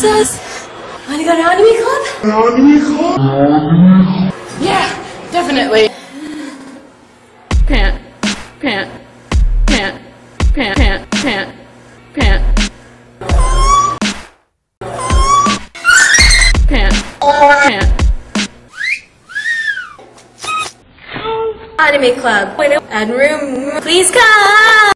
Sus, wanna go to anime club? Yeah, definitely. Pant, pant, pant, pant, pant, pant, pant. Pant, pant. Anime club. And room, please come.